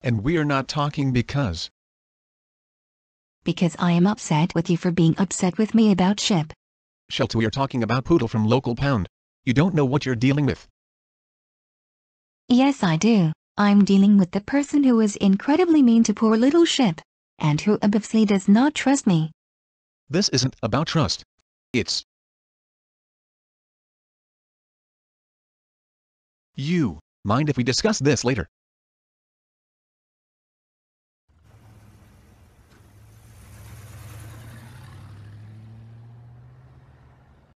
And we're not talking because Because I am upset with you for being upset with me about ship. Shelt, we're talking about Poodle from local pound. You don't know what you're dealing with. Yes, I do. I'm dealing with the person who is incredibly mean to poor little ship, and who obviously does not trust me. This isn't about trust. It's you. Mind if we discuss this later?